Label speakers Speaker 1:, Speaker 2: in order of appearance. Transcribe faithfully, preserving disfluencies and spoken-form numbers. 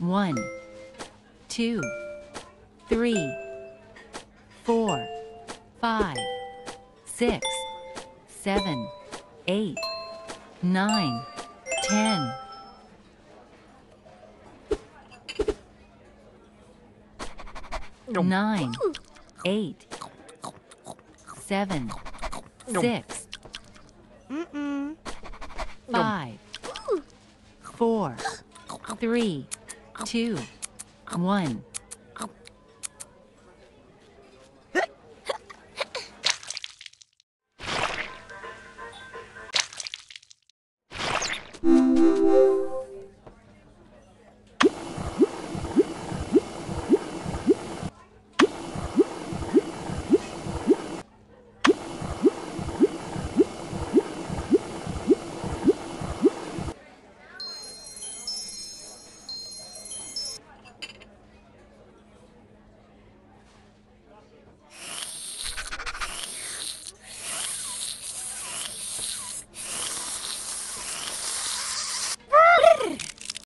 Speaker 1: One, two, three, four, five, six, seven, eight, nine, ten. Nine, eight, seven, six, five, four, three, two, one.